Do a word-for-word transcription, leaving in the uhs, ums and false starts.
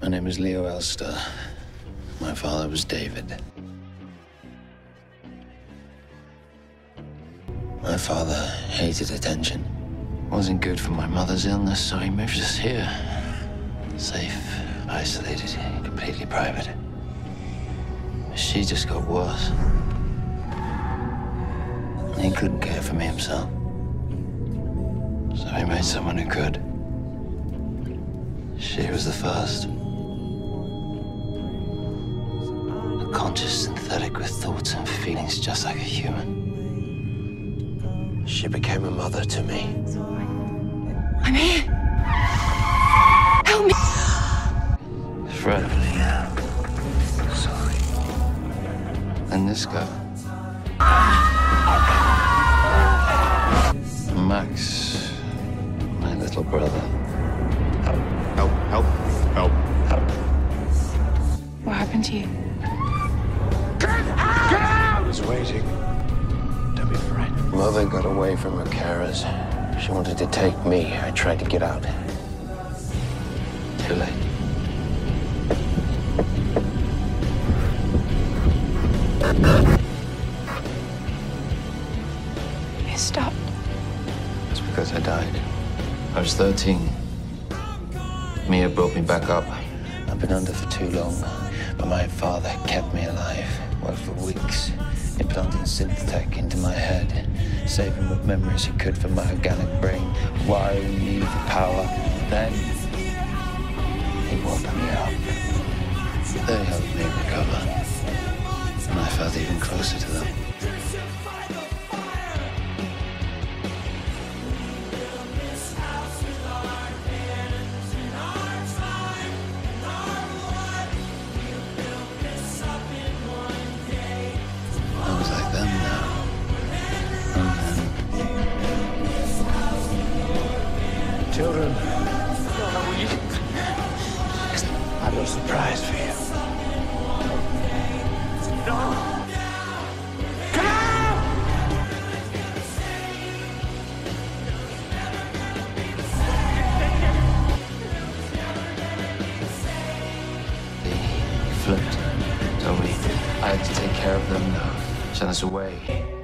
My name is Leo Elster. My father was David. My father hated attention. Wasn't good for my mother's illness, so he moved us here. Safe, isolated, completely private. She just got worse. He couldn't care for me himself. So he made someone who could. She was the first. A conscious synthetic with thoughts and feelings just like a human. She became a mother to me. I'm here. Help me. Fred. Sorry. And this guy. Max, my little brother. Help, help, help, help, help. What happened to you? Get out! Get out! I was waiting. Don't be frightened. Mother got away from her carers. She wanted to take me. I tried to get out. Too late. You stopped. It's because I died. I was thirteen. Mia brought me back up. I've been under for too long, but my father kept me alive. Well, for weeks, implanting synth tech into my head, saving what memories he could from my organic brain, wiring me for power. Then, he woke me up. They helped me recover, and I felt even closer to them. I was like them now. And then... Children. I've got a surprise for you. No! They flipped, told me I had to take care of them, send us away.